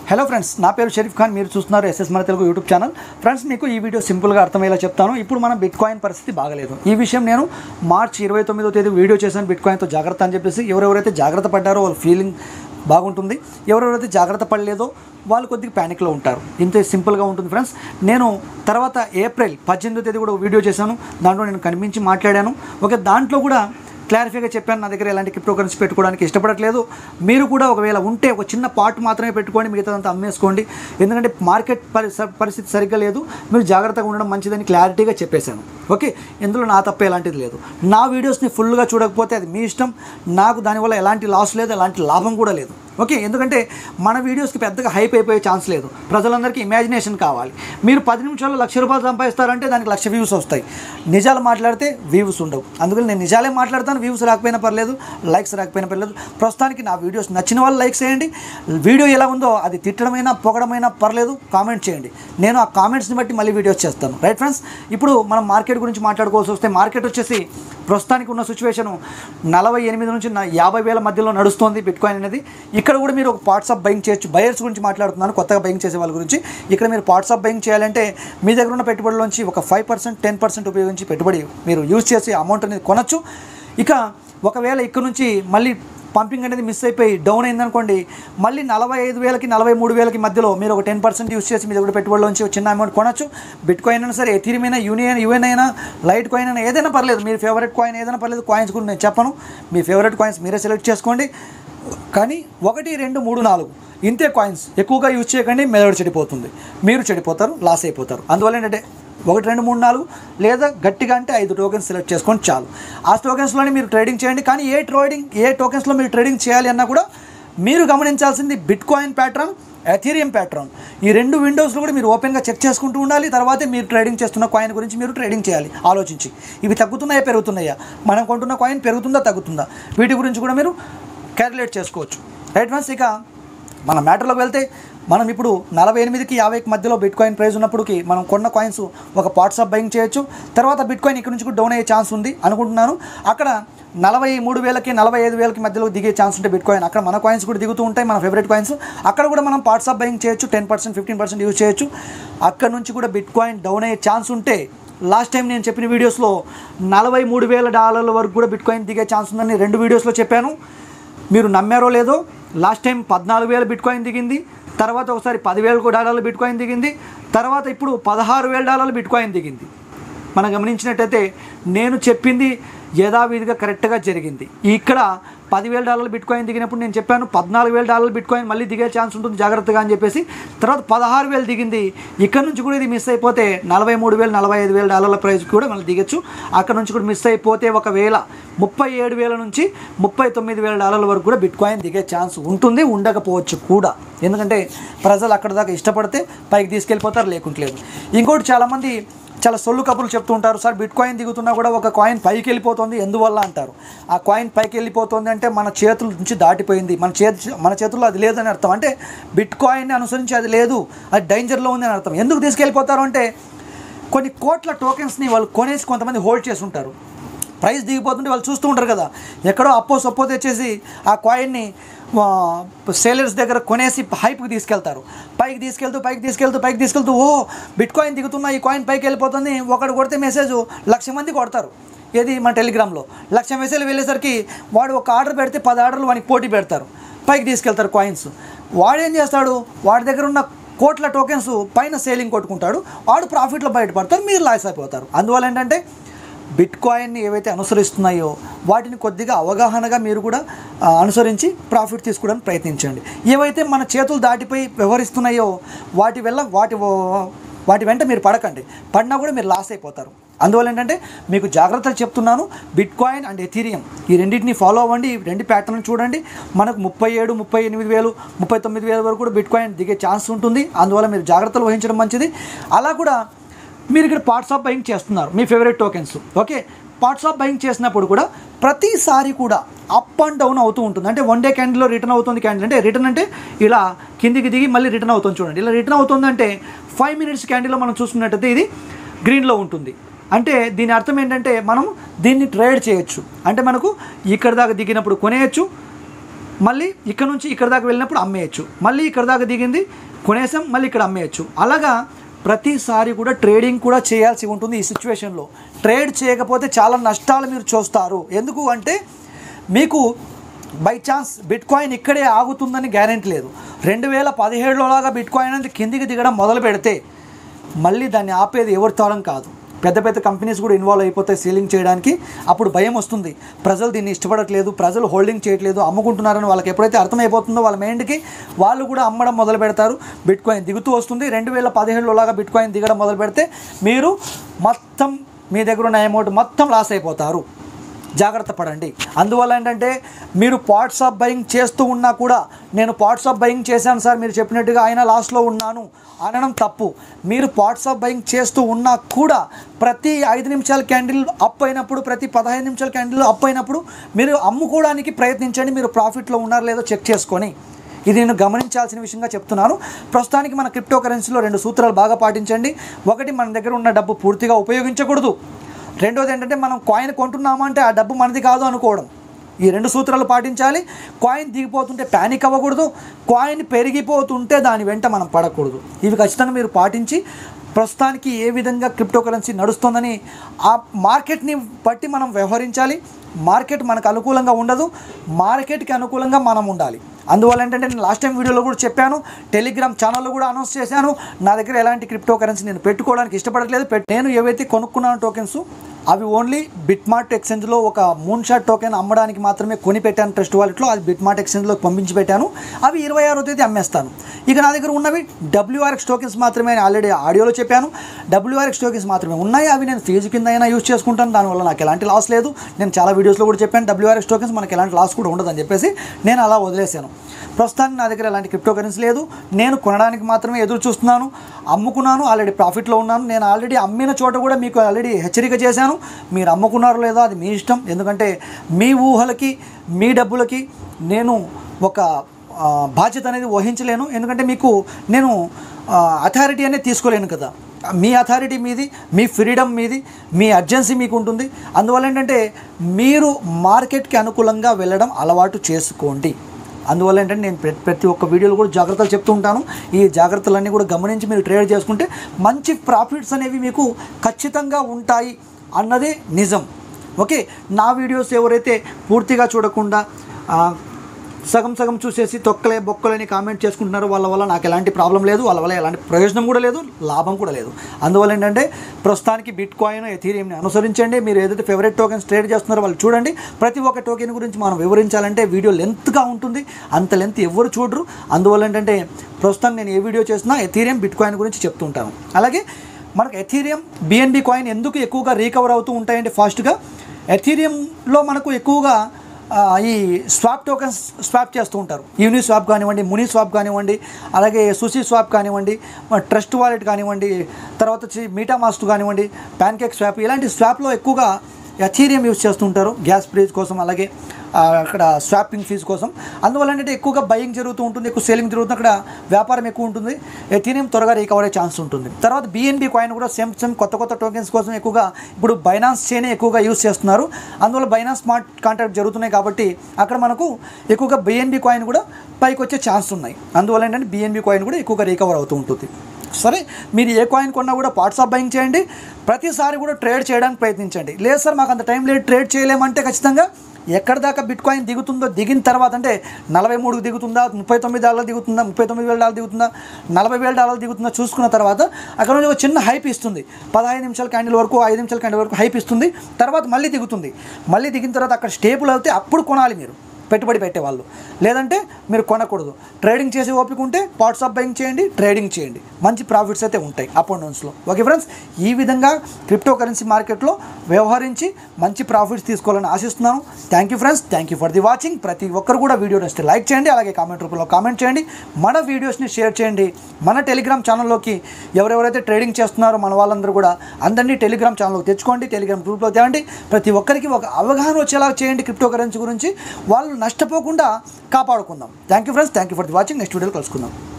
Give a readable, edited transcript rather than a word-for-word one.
Hello friends, నా పేరు షరీఫ్ ఖాన్. మీరు చూస్తున్నారు ఎస్ఎస్ మన తెలుగు యూట్యూబ్ ఛానల్. ఫ్రెండ్స్, మీకు ఈ వీడియో సింపుల్గా అర్థమయ్యేలా చెప్తాను. ఇప్పుడు మన బిట్ కాయిన్ పరిస్థితి బాగలేదు. ఈ విషయం నేను మార్చి 29వ తేదీ వీడియో చేశాను. బిట్ కాయిన్తో జాగ్రత్త అని చెప్పేసి ఎవరెవరైతే జాగ్రత్త పడ్డారో వాళ్ళ ఫీలింగ్ బాగుంటుంది, ఎవరెవరైతే జాగ్రత్త పడలేదో వాళ్ళు కొద్దిగా ప్యానిక్లో ఉంటారు. ఇంతే సింపుల్గా ఉంటుంది ఫ్రెండ్స్. నేను తర్వాత ఏప్రిల్ 18వ తేదీ కూడా వీడియో చేశాను. దాంట్లో నేను కనిపించి మాట్లాడాను. ఓకే, దాంట్లో కూడా క్లారిఫైగా చెప్పాను, నా దగ్గర ఎలాంటి క్రిప్టో కరెన్సీ పెట్టుకోవడానికి ఇష్టపడట్లేదు. మీరు కూడా ఒకవేళ ఉంటే ఒక చిన్న పార్ట్ మాత్రమే పెట్టుకోండి, మిగతాదంతా అమ్మేసుకోండి. ఎందుకంటే మార్కెట్ పరిస్థితి సరిగ్గా లేదు, మీరు జాగ్రత్తగా ఉండడం మంచిదని క్లారిటీగా చెప్పేశాను. ఓకే, ఇందులో నా తప్ప ఎలాంటిది లేదు. నా వీడియోస్ని ఫుల్గా చూడకపోతే అది మీ ఇష్టం. నాకు దానివల్ల ఎలాంటి లాస్ లేదు, ఎలాంటి లాభం కూడా లేదు. ఓకే, ఎందుకంటే మన వీడియోస్కి పెద్దగా హైప్ అయిపోయే ఛాన్స్ లేదు. ప్రజలందరికీ ఇమాజినేషన్ కావాలి. మీరు 10 నిమిషాల్లో ₹1,00,000 సంపాదిస్తారంటే దానికి 1,00,000 వ్యూస్ వస్తాయి. నిజాలు మాట్లాడితే వ్యూస్ ఉండవు. అందుకని నేను నిజాలే మాట్లాడతాను. వ్యూస్ రాకపోయినా పర్లేదు, లైక్స్ రాకపోయినా పర్లేదు. ప్రస్తుతానికి నా వీడియోస్ నచ్చిన వాళ్ళు లైక్స్ చేయండి. వీడియో ఎలా ఉందో అది తిట్టడమైనా పొగడమైనా పర్లేదు, కామెంట్ చేయండి. నేను ఆ కామెంట్స్ని బట్టి మళ్ళీ వీడియోస్ చేస్తాను. రైట్ ఫ్రెండ్స్, ఇప్పుడు మనం మార్కెట్ గురించి మాట్లాడుకోవాల్సి వస్తే మార్కెట్ వచ్చేసి ప్రస్తుతానికి ఉన్న సిచ్యువేషను 48 నుంచి 50,000 మధ్యలో నడుస్తుంది బిట్ కాయిన్ అనేది. ఇక్కడ కూడా మీరు ఒక పార్ట్స్ ఆఫ్ బయింగ్ చేయొచ్చు. బయర్స్ గురించి మాట్లాడుతున్నాను, కొత్తగా బయింగ్ చేసే వాళ్ళ గురించి. ఇక్కడ మీరు పార్ట్స్ ఆఫ్ బయింగ్ చేయాలంటే మీ దగ్గర ఉన్న పెట్టుబడిలోంచి ఒక 5%, 10% ఉపయోగించి పెట్టుబడి మీరు యూజ్ చేసి అమౌంట్ అనేది కొనచ్చు. ఇక ఒకవేళ ఇక్కడ నుంచి మళ్ళీ పంపింగ్ అనేది మిస్ అయిపోయి డౌన్ అయిందనుకోండి, మళ్ళీ 45,000కి 43,000కి మధ్యలో మీరు ఒక 10% యూస్ చేసి మీ దగ్గర పెట్టుబడిలోంచి చిన్న అమౌంట్ కొనచ్చు. బిట్ కాయిన్ అయినా సరే, ఎథీరియం అయినా, యూఎన్ అయినా, లైట్ కాయిన్ అయినా, ఏదైనా పర్లేదు. మీరు ఫేవరెట్ కాయిన్ ఏదైనా పర్లేదు. కాయిన్స్ కూడా నేను చెప్పను, మీ ఫేవరెట్ కాయిన్స్ మీరే సెలెక్ట్ చేసుకోండి. కానీ 1, 2, 3, 4 ఇంతే కాయిన్స్ ఎక్కువగా యూజ్ చేయకండి. మెదడు చెడిపోతుంది, మీరు చెడిపోతారు, లాస్ అయిపోతారు. అందువల్ల ఏంటంటే 1, 2, 3, 4 లేదా గట్టిగా అంటే 5 టోకెన్స్ సెలెక్ట్ చేసుకొని చాలు. ఆ టోకెన్స్లోనే మీరు ట్రేడింగ్ చేయండి. కానీ ఏ టోకెన్స్లో మీరు ట్రేడింగ్ చేయాలి అన్నా కూడా మీరు గమనించాల్సింది bitcoin pattern, ethereum pattern. ఈ 2 విండోస్లో కూడా మీరు ఓపెన్గా చెక్ చేసుకుంటూ ఉండాలి. తర్వాతే మీరు ట్రేడింగ్ చేస్తున్న కాయిన్ గురించి మీరు ట్రేడింగ్ చేయాలి ఆలోచించి. ఇవి తగ్గుతున్నాయా, పెరుగుతున్నాయా, మనం కొంటున్న కాయిన్ పెరుగుతుందా, తగ్గుతుందా, వీటి గురించి కూడా మీరు క్యాలిక్యులేట్ చేసుకోవచ్చు. రైట్ ఫ్రెండ్స్, ఇక మన మ్యాటర్లోకి వెళ్తే మనం ఇప్పుడు 48కి 50కి మధ్యలో బిట్ కాయిన్ ప్రైస్ ఉన్నప్పటికీ మనం కొన్న కాయిన్స్ ఒక పార్ట్స్ ఆఫ్ బయింగ్ చేయొచ్చు. తర్వాత బిట్ కాయిన్ ఇక్కడ నుంచి కూడా డౌన్ అయ్యే ఛాన్స్ ఉంది అనుకుంటున్నాను. అక్కడ 43,000కి 45,000కి మధ్యలో దిగే ఛాన్స్ ఉంటే బిట్ కాయిన్, అక్కడ మన కాయిన్స్ కూడా దిగుతూ ఉంటాయి, మన ఫేవరెట్ కాయిన్స్. అక్కడ కూడా మనం పార్ట్స్ ఆఫ్ బయింగ్ చేయొచ్చు. 10%, 15% యూజ్ చేయొచ్చు. అక్కడ నుంచి కూడా బిట్ కాయిన్ డౌన్ అయ్యే ఛాన్స్ ఉంటే లాస్ట్ టైం నేను చెప్పిన వీడియోస్లో $43,000 వరకు కూడా బిట్ కాయిన్ దిగే ఛాన్స్ ఉందని 2 వీడియోస్లో చెప్పాను. మీరు నమ్మారో లేదో, లాస్ట్ టైం 14,000 బిట్ కాయిన్ దిగింది. తర్వాత ఒకసారి $10,000 బిట్ కాయిన్ దిగింది. తర్వాత ఇప్పుడు $16,000 బిట్ కాయిన్ దిగింది. మనం గమనించినట్టయితే నేను చెప్పింది యథావిధిగా కరెక్ట్గా జరిగింది. ఇక్కడ $10,000 బిట్ కాయిన్ దిగినప్పుడు నేను చెప్పాను $14,000 బిట్ కాయిన్ మళ్ళీ దిగే ఛాన్స్ ఉంటుంది జాగ్రత్తగా అని చెప్పేసి. తర్వాత 16,000 దిగింది. ఇక్కడ నుంచి కూడా ఇది మిస్ అయిపోతే $43,000, $45,000 ప్రైస్ కూడా మళ్ళీ దిగచ్చు. అక్కడ నుంచి కూడా మిస్ అయిపోతే ఒకవేళ $37,000 నుంచి $39,000 వరకు కూడా బిట్ కాయిన్ దిగే ఛాన్స్ ఉంటుంది, ఉండకపోవచ్చు కూడా. ఎందుకంటే ప్రజలు అక్కడ దాకా ఇష్టపడితే పైకి తీసుకెళ్ళిపోతారు, లేకుంటే లేదు. ఇంకోటి చాలామంది చాలా సొల్లు కబుర్లు చెప్తూ ఉంటారు. సార్, బిట్ కాయిన్ దిగుతున్నా కూడా ఒక కాయిన్ పైకి వెళ్ళిపోతుంది, ఎందువల్ల అంటారు. ఆ కాయిన్ పైకి వెళ్ళిపోతుంది అంటే మన చేతుల నుంచి దాటిపోయింది, మన చేతుల్లో అది లేదని అర్థం. అంటే బిట్ కాయిన్ని అనుసరించి అది లేదు, అది డేంజర్లో ఉంది అని అర్థం. ఎందుకు తీసుకెళ్ళిపోతారు అంటే కొన్ని కోట్ల టోకెన్స్ని వాళ్ళు కొనేసి కొంతమంది హోల్డ్ చేసి ఉంటారు. ప్రైస్ దిగిపోతుంటే వాళ్ళు చూస్తూ ఉంటారు కదా, ఎక్కడో సొప్పో తెచ్చేసి ఆ కాయిన్ని సేలర్స్ దగ్గర కొనేసి హైప్కి తీసుకెళ్తారు. పైకి తీసుకెళ్తూ ఓ బిట్ కాయిన్ దిగుతున్నా, ఈ కాయిన్ పైకి వెళ్ళిపోతుంది. ఒకడు కొడితే మెసేజ్ 1,00,000 మంది కొడతారు. ఏది మన టెలిగ్రామ్లో 1,00,000 మెసేజ్లు వెళ్ళేసరికి వాడు ఒక ఆర్డర్ పెడితే 10 ఆర్డర్లు వానికి పోటీ పెడతారు, పైకి తీసుకెళ్తారు కాయిన్స్. వాడేం చేస్తాడు, వాడి దగ్గర ఉన్న కోట్ల టోకెన్స్ పైన సేలింగ్ కొట్టుకుంటాడు, వాడు ప్రాఫిట్లో బయటపడతారు, మీరు లాస్ అయిపోతారు. అందువల్ల ఏంటంటే బిట్ కాయిన్ని ఏవైతే అనుసరిస్తున్నాయో వాటిని కొద్దిగా అవగాహనగా మీరు కూడా అనుసరించి ప్రాఫిట్ తీసుకోవడానికి ప్రయత్నించండి. ఏవైతే మన చేతులు దాటిపోయి వ్యవహరిస్తున్నాయో వాటి వెంట మీరు పడకండి. పడినా కూడా మీరు లాస్ అయిపోతారు. అందువల్ల ఏంటంటే మీకు జాగ్రత్తలు చెప్తున్నాను. బిట్ కాయిన్ అండ్ ఎథీరియం ఈ రెండింటిని ఫాలో అవ్వండి. ఈ 2 ప్యాటర్న్ చూడండి. మనకు 37,000, 38,000, 39,000 వరకు కూడా బిట్ కాయిన్ దిగే ఛాన్స్ ఉంటుంది. అందువల్ల మీరు జాగ్రత్తలు వహించడం మంచిది. అలా కూడా మీరు ఇక్కడ పార్ట్స్ ఆఫ్ బయింగ్ చేస్తున్నారు, మీ favourite tokens. Okay, parts of buying చేసినప్పుడు కూడా ప్రతిసారి కూడా అప్ అండ్ డౌన్ అవుతూ ఉంటుంది. అంటే 1 డే క్యాండిల్లో రిటర్న్ అవుతుంది. క్యాండిల్ అంటే రిటర్న్ అంటే ఇలా కిందికి దిగి మళ్ళీ రిటర్న్ అవుతుంది. చూడండి, ఇలా రిటర్న్ అవుతుందంటే 5 మినిట్స్ క్యాండిల్లో మనం చూసుకున్నట్టయితే ఇది గ్రీన్లో ఉంటుంది. అంటే దీని అర్థం ఏంటంటే మనం దీన్ని ట్రేడ్ చేయొచ్చు. అంటే మనకు ఇక్కడ దాకా దిగినప్పుడు కొనేయచ్చు, మళ్ళీ ఇక్కడ నుంచి ఇక్కడ దాకా వెళ్ళినప్పుడు అమ్మేయచ్చు, మళ్ళీ ఇక్కడ దాకా దిగింది కొనేసాం, మళ్ళీ ఇక్కడ అమ్మేయచ్చు. అలాగా ప్రతిసారి కూడా ట్రేడింగ్ కూడా చేయాల్సి ఉంటుంది. ఈ సిచ్యువేషన్లో ట్రేడ్ చేయకపోతే చాలా నష్టాలు మీరు చూస్తారు. ఎందుకు అంటే మీకు బై ఛాన్స్ బిట్ కాయిన్ ఇక్కడే ఆగుతుందని గ్యారెంటీ లేదు. 2017లో లాగా బిట్ కాయిన్ అనేది కిందికి దిగడం మొదలు పెడితే మళ్ళీ దాన్ని ఆపేది ఎవరి తరం కాదు. పెద్ద పెద్ద కంపెనీస్ కూడా ఇన్వాల్వ్ అయిపోతాయి సీలింగ్ చేయడానికి. అప్పుడు భయం వస్తుంది, ప్రజలు దీన్ని ఇష్టపడట్లేదు, ప్రజలు హోల్డింగ్ చేయట్లేదు, అమ్ముకుంటున్నారని వాళ్ళకి ఎప్పుడైతే అర్థమైపోతుందో వాళ్ళ మైండ్కి వాళ్ళు కూడా అమ్మడం మొదలు పెడతారు. బిట్ కాయిన్ దిగుతూ వస్తుంది. 2017లో లాగా బిట్ కాయిన్ దిగడం మొదలు పెడితే మీరు మొత్తం మీ దగ్గర ఉన్న అమౌంట్ మొత్తం లాస్ అయిపోతారు. జాగ్రత్త పడండి. అందువల్ల ఏంటంటే మీరు పార్ట్స్ ఆఫ్ బయింగ్ చేస్తూ ఉన్నా కూడా, నేను పార్ట్స్ ఆఫ్ బయింగ్ చేశాను సార్ మీరు చెప్పినట్టుగా అయినా లాస్లో ఉన్నాను అనడం తప్పు. మీరు పార్ట్స్ ఆఫ్ బయింగ్ చేస్తూ ఉన్నా కూడా ప్రతి 5 నిమిషాల క్యాండిల్ అప్ అయినప్పుడు, ప్రతి 15 నిమిషాల క్యాండిల్ అప్ అయినప్పుడు మీరు అమ్ముకోవడానికి ప్రయత్నించండి. మీరు ప్రాఫిట్లో ఉన్నారో లేదో చెక్ చేసుకొని. ఇది నేను గమనించాల్సిన విషయంగా చెప్తున్నాను. ప్రస్తుతానికి మన క్రిప్టో కరెన్సీలో 2 సూత్రాలు బాగా పాటించండి. ఒకటి, మన దగ్గర ఉన్న డబ్బు పూర్తిగా ఉపయోగించకూడదు. రెండోది ఏంటంటే మనం కాయిన్ కొంటున్నామంటే ఆ డబ్బు మనది కాదు అనుకోవడం. ఈ 2 సూత్రాలు పాటించాలి. కాయిన్ దిగిపోతుంటే ప్యానిక్ అవ్వకూడదు, కాయిన్ పెరిగిపోతుంటే దాని వెంట మనం పడకూడదు. ఇవి ఖచ్చితంగా మీరు పాటించి ప్రస్తుతానికి ఏ విధంగా క్రిప్టో కరెన్సీ నడుస్తుందని ఆ మార్కెట్ని బట్టి మనం వ్యవహరించాలి. మార్కెట్ మనకు అనుకూలంగా ఉండదు, మార్కెట్కి అనుకూలంగా మనం ఉండాలి. అందువల్ల ఏంటంటే నేను లాస్ట్ టైం వీడియోలో కూడా చెప్పాను, టెలిగ్రామ్ ఛానల్లో కూడా అనౌన్స్ చేశాను, నా దగ్గర ఎలాంటి క్రిప్టో కరెన్సీ నేను పెట్టుకోవడానికి ఇష్టపడట్లేదు. నేను ఏవైతే కొనుక్కున్నాను టోకెన్స్ అవి ఓన్లీ బిట్మార్ట్ ఎక్స్చేంజ్లో ఒక మూన్ షాట్ టోకెన్ అమ్మడానికి మాత్రమే కొని పెట్టాను ట్రస్ట్ వాలెట్లో. అది బిట్మార్ట్ ఎక్స్చేంజ్లో పంపించి పెట్టాను. అవి 26వ తేదీ అమ్మేస్తాను. ఇక నా దగ్గర ఉన్నవి WRX టోకెన్స్ మాత్రమే. ఆల్రెడీ ఆడియోలో చెప్పాను, WRX టోకెన్స్ మాత్రమే ఉన్నాయి. అవి నేను ఫీజు కింద అయినా యూజ్ చేసుకుంటాను, దానివల్ల నాకు ఎలాంటి లాస్ లేదు. నేను చాలా వీడియోస్లో కూడా చెప్పాను WRX టోకెన్స్ మనకి ఎలాంటి లాస్ కూడా ఉండదని చెప్పేసి నేను అలా వదిలేశాను. ప్రస్తుతానికి నా దగ్గర ఎలాంటి క్రిప్టో కరెన్సీ లేదు. నేను కొనడానికి మాత్రమే ఎదురు చూస్తున్నాను. అమ్ముకున్నాను, ఆల్రెడీ ప్రాఫిట్లో ఉన్నాను. నేను ఆల్రెడీ అమ్మిన చోట కూడా మీకు ఆల్రెడీ హెచ్చరిక చేశాను. మీరు అమ్ముకున్నారో లేదో అది మీ ఇష్టం. ఎందుకంటే మీ ఊహలకి మీ డబ్బులకి నేను ఒక బాధ్యత అనేది వహించలేను. ఎందుకంటే మీకు నేను అథారిటీ అనేది తీసుకోలేను కదా. మీ అథారిటీ మీది, మీ ఫ్రీడమ్ మీది, మీ అర్జెన్సీ మీకు ఉంటుంది. అందువల్ల ఏంటంటే మీరు మార్కెట్కి అనుకూలంగా వెళ్ళడం అలవాటు చేసుకోండి. అందువల్ల ఏంటంటే నేను ప్రతి ఒక్క వీడియోలో కూడా జాగ్రత్తలు చెప్తూ ఉంటాను. ఈ జాగ్రత్తలన్నీ కూడా గమనించి మీరు ట్రేడ్ చేసుకుంటే మంచి ప్రాఫిట్స్ అనేవి మీకు ఖచ్చితంగా ఉంటాయి అన్నదే నిజం. ఓకే, నా వీడియోస్ ఎవరైతే పూర్తిగా చూడకుండా సగం సగం చూసేసి తొక్కలే బొక్కలని కామెంట్ చేసుకుంటున్నారో వాళ్ళ వల్ల నాకు ఎలాంటి ప్రాబ్లం లేదు, వాళ్ళ వల్ల ఎలాంటి ప్రయోజనం కూడా లేదు, లాభం కూడా లేదు. అందువల్ల ఏంటంటే ప్రస్తుతానికి బిట్ కాయిన్, ఎథీరియంని అనుసరించండి. మీరు ఏదైతే ఫేవరెట్ టోకెన్స్ ట్రేడ్ చేస్తున్నారో వాళ్ళు చూడండి. ప్రతి ఒక్క టోకెన్ గురించి మనం వివరించాలంటే వీడియో లెంత్గా ఉంటుంది, అంత లెంత్ ఎవరు చూడరు. అందువల్ల ఏంటంటే ప్రస్తుతం నేను ఏ వీడియో చేసినా ఎథీరియం, బిట్ కాయిన్ గురించి చెప్తుంటాను. అలాగే మనకు ఎథీరియం, BNB కాయిన్ ఎందుకు ఎక్కువగా రీకవర్ అవుతూ ఉంటాయంటే ఫాస్ట్గా, ఎథీరియంలో మనకు ఎక్కువగా ఈ స్వాప్ టోకెన్స్ స్వాప్ చేస్తూ ఉంటారు. యూని స్వాప్ కానివ్వండి, ముని స్వాప్ కానివ్వండి, అలాగే సుసి స్వాప్ కానివ్వండి, ట్రస్ట్ వాలెట్ కానివ్వండి, తర్వాత వచ్చి మీటామాస్ట్ కానివ్వండి, ప్యాన్కేక్ స్వాప్, ఇలాంటి స్వాప్లో ఎక్కువగా ఎథీరియం యూజ్ చేస్తుంటారు గ్యాస్ ప్రైజ్ కోసం, అలాగే అక్కడ స్వాపింగ్ ఫీజు కోసం. అందువల్ల ఏంటంటే ఎక్కువగా బయింగ్ జరుగుతూ ఉంటుంది, ఎక్కువ సేలింగ్ జరుగుతుంది, అక్కడ వ్యాపారం ఎక్కువ ఉంటుంది. ఎథీరియం త్వరగా రికవర్ అయ్యే ఛాన్స్ ఉంటుంది. తర్వాత BNB కాయిన్ కూడా సేమ్ కొత్త టోకెన్స్ కోసం ఎక్కువగా ఇప్పుడు బైనాన్స్ చైన్ ఎక్కువగా యూజ్ చేస్తున్నారు. అందువల్ల బైనాన్స్ స్మార్ట్ కాంట్రాక్ట్ జరుగుతున్నాయి కాబట్టి అక్కడ మనకు ఎక్కువగా BNB కాయిన్ కూడా పైకి వచ్చే ఛాన్స్ ఉన్నాయి. అందువల్ల ఏంటంటే BNB కాయిన్ కూడా ఎక్కువగా రికవర్ అవుతూ ఉంటుంది. సరే, మీరు ఏ కాయిన్ కొన్నా కూడా పార్ట్స్ ఆఫ్ బయింగ్ చేయండి. ప్రతిసారి కూడా ట్రేడ్ చేయడానికి ప్రయత్నించండి. లేదు సార్ మాకు అంత టైం లేదు, ట్రేడ్ చేయలేమంటే ఖచ్చితంగా ఎక్కడి దాకా బిట్ కాయిన్ దిగుతుందో, దిగిన తర్వాత అంటే 43కు దిగుతుందా, $39 దిగుతుందా, $39,000 దిగుతుందా, $40,000 దిగుతుందా చూసుకున్న తర్వాత అక్కడ నుంచి ఒక చిన్న హైప్ ఇస్తుంది. 15 నిమిషాల క్యాండిల్ వరకు, 5 నిమిషాల క్యాండిల్ వరకు హైప్ ఇస్తుంది. తర్వాత మళ్ళీ దిగుతుంది. మళ్ళీ దిగిన తర్వాత అక్కడ స్టేబుల్ అవుతే అప్పుడు కొనాలి మీరు పెట్టుబడి పెట్టేవాళ్ళు. లేదంటే మీరు కొనకూడదు. ట్రేడింగ్ చేసే ఓపిక ఉంటే పార్ట్స్ ఆఫ్ బయింగ్ చేయండి, ట్రేడింగ్ చేయండి, మంచి ప్రాఫిట్స్ అయితే ఉంటాయి అప్ అండ్ డౌన్స్లో. ఓకే ఫ్రెండ్స్, ఈ విధంగా క్రిప్టో కరెన్సీ మార్కెట్లో వ్యవహరించి మంచి ప్రాఫిట్స్ తీసుకోవాలని ఆశిస్తున్నాను. Thank you friends, thank you for the watching. ప్రతి ఒక్కరు కూడా వీడియో నచ్చితే లైక్ చేయండి, అలాగే కామెంట్ రూపంలో కామెంట్ చేయండి, మన వీడియోస్ని షేర్ చేయండి. మన టెలిగ్రామ్ ఛానల్లోకి ఎవరెవరైతే ట్రేడింగ్ చేస్తున్నారో మన వాళ్ళందరూ కూడా అందరినీ టెలిగ్రామ్ ఛానల్లోకి తెచ్చుకోండి, టెలిగ్రామ్ గ్రూప్లో తేండి. ప్రతి ఒక్కరికి ఒక అవగాహన వచ్చేలా చేయండి క్రిప్టో కరెన్సీ గురించి. వాళ్ళు నష్టపోకుండా కాపాడుకుందాం. Thank you friends, thank you for the watching. Next వీడియోలో కలుసుకుందాం.